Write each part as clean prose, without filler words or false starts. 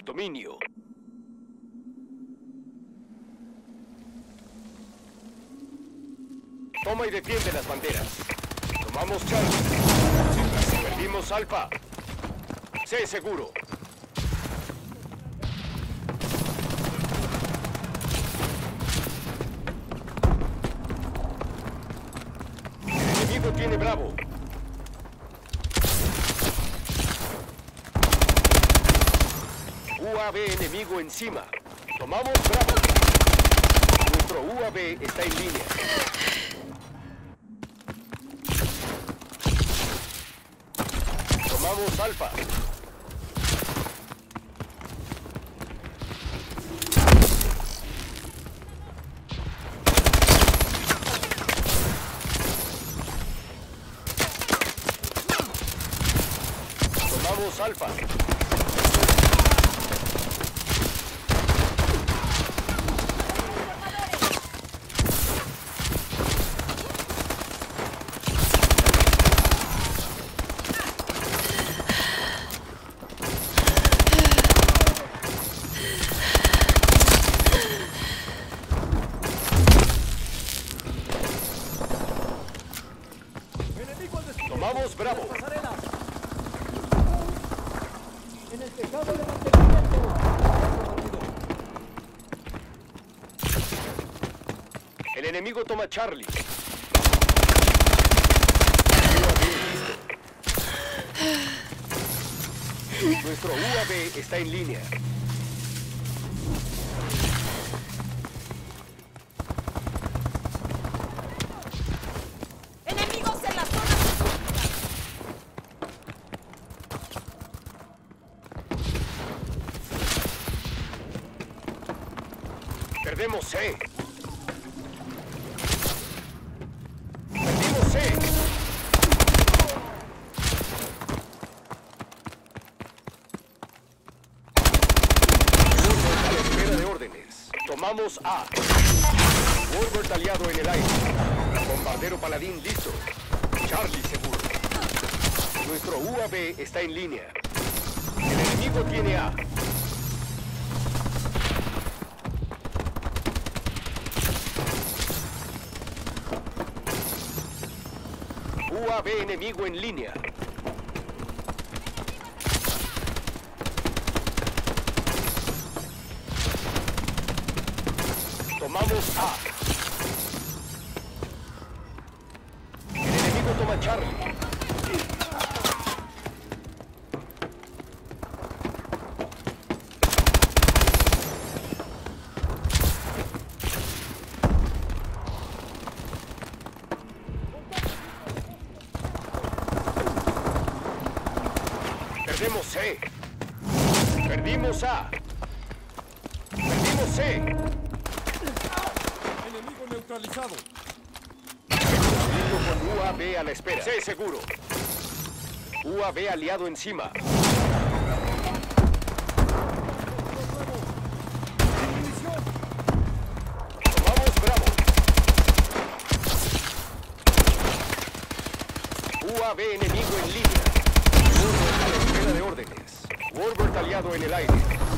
dominio. Toma y defiende las banderas. Tomamos Charlie. Perdimos Alfa. Sé seguro. El enemigo tiene Bravo. UAV enemigo encima. Tomamos Bravo. Nuestro UAV está en línea. Tomamos Alfa. Tomamos Alfa. Tomamos Bravo. En el tejado de mantenimiento. El enemigo toma Charlie. Nuestro UAV está en línea. ¡Enemigos en la zona! Perdemos C. Perdimos C. A la espera de órdenes. Tomamos A. Warbird aliado en el aire. Bombardero paladín listo. Charlie seguro. Nuestro UAV está en línea. El enemigo tiene A. UAV enemigo en línea. Tomamos A. El enemigo toma Charlie. Perdemos C. Perdimos A. Perdimos C. Enemigo neutralizado. Con UAV a la espera. C seguro. UAV aliado encima. Tomamos Bravo. UAV enemigo en línea. A la espera de órdenes. Warbird aliado en el aire.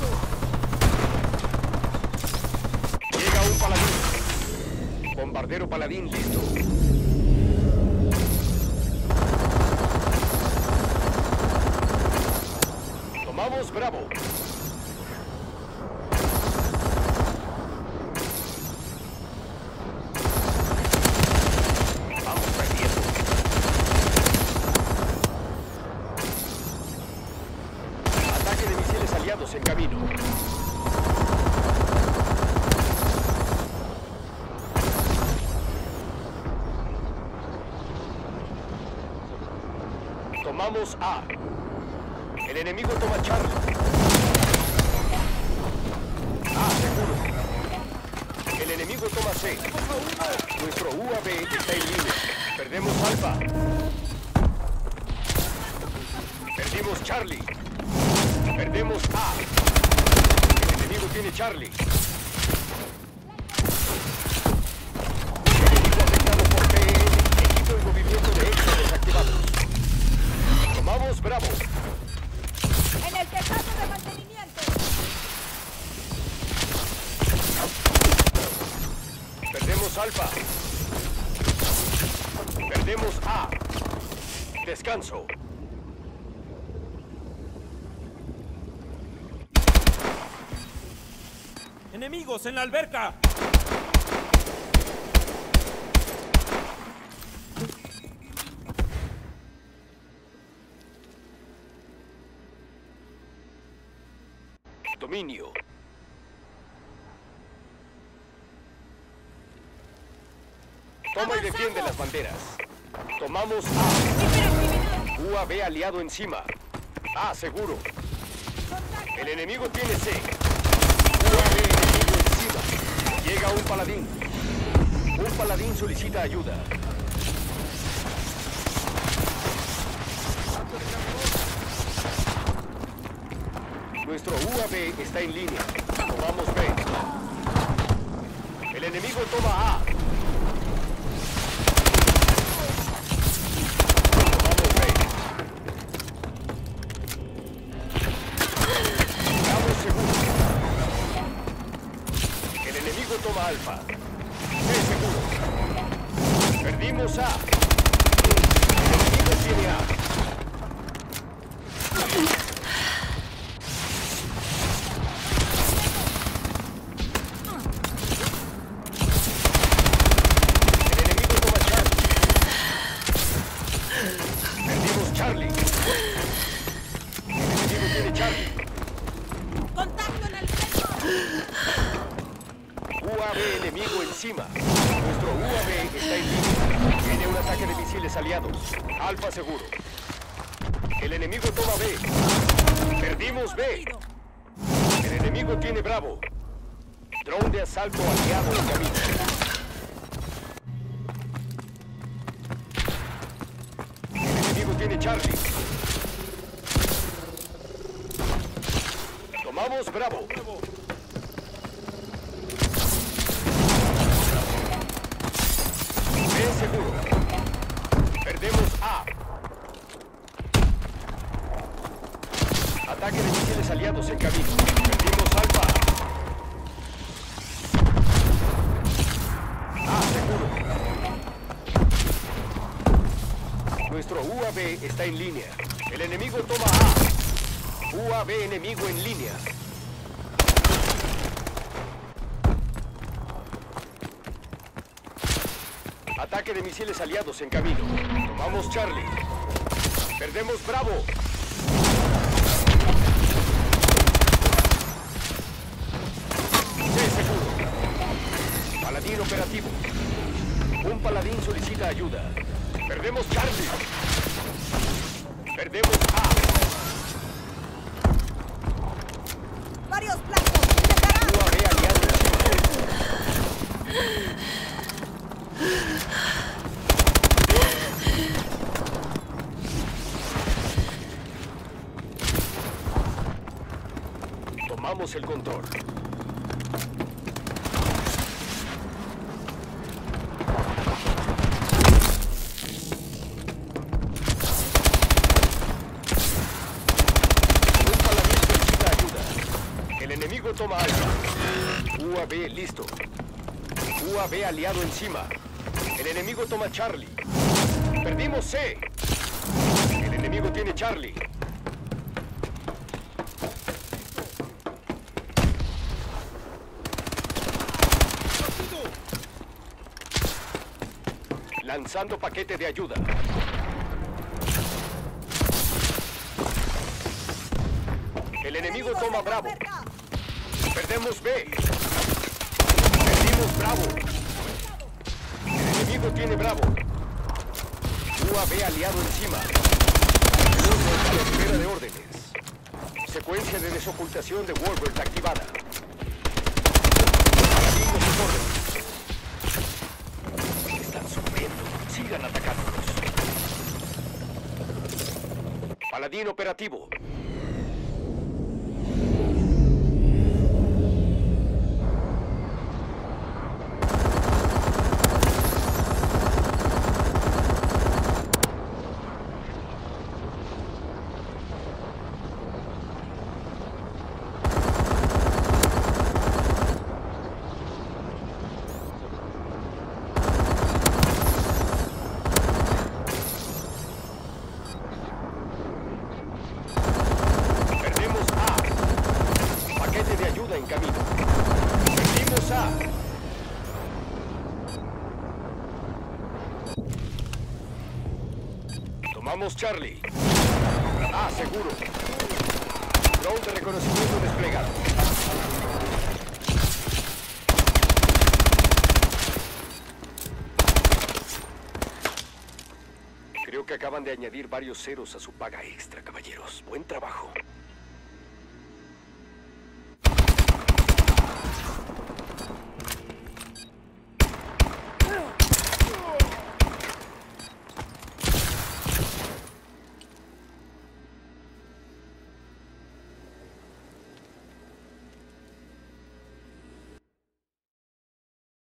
Llega un paladín. Bombardero paladín listo. Tomamos Bravo. Vamos perdiendo. Ataque de misiles aliados en camino. Tomamos A. El enemigo toma Charlie. A seguro. El enemigo toma C. Nuestro UAV está en línea. Perdemos Alfa. Perdimos Charlie. Perdemos A. El enemigo tiene Charlie. Enemigo afectado por PN. Equipo en movimiento de extra desactivados. Tomamos Bravo. ¡En el tejado de mantenimiento! Perdemos A. Descanso. ¡Enemigos en la alberca! Dominio. Toma y defiende las banderas. Tomamos A. UAV aliado encima. A, seguro. El enemigo tiene C. UAV enemigo encima. Llega un paladín. Un paladín solicita ayuda. Nuestro UAV está en línea. Tomamos B. El enemigo toma A. Tomamos B. Estamos seguros. El enemigo toma Alfa. B seguro. Perdimos A. El enemigo tiene A. Charlie. El enemigo tiene Charlie. ¡Contacto en el centro! UAV enemigo encima. Nuestro UAV está en línea. Tiene un ataque de misiles aliados. Alfa seguro. El enemigo toma B. Perdimos B. El enemigo tiene Bravo. Drone de asalto aliado en camino. Tiene Charlie. Tomamos Bravo. B seguro. Perdemos A. Ataque de misiles aliados en camino. Perdimos Alfa. A seguro. Nuestro UAV está en línea. El enemigo toma A. UAV enemigo en línea. Ataque de misiles aliados en camino. Tomamos Charlie. Perdemos Bravo. C seguro. Paladín operativo. Un paladín solicita ayuda. Perdemos Charlie. Perdemos A. ¡Varios blancos! ¡Llegarán! UAV aliado encima. Tomamos el control. El enemigo toma Alfa. UAV listo. UAV aliado encima. El enemigo toma Charlie. Perdimos C. El enemigo tiene Charlie. Lanzando paquete de ayuda. El enemigo toma Bravo. Perdemos B. Perdimos Bravo. El enemigo tiene Bravo. UAV aliado encima. Uno está a la espera de órdenes. Secuencia de desocultación de Warbird activada. Paladín nos socorre. Están sufriendo. Sigan atacándolos. Paladín operativo. Tomamos Charlie. Ah, seguro. Drone de reconocimiento desplegado. Creo que acaban de añadir varios ceros a su paga extra, caballeros. Buen trabajo.